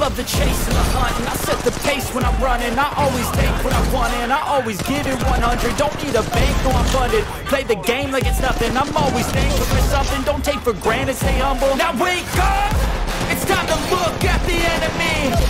love the chase and the hunt, and I set the pace when I'm running. I always take what I want and I always give it 100. Don't need a bank, no I'm funded. Play the game like it's nothing. I'm always thankful for something. Don't take for granted, stay humble. Now wake up! It's time to look at the enemy.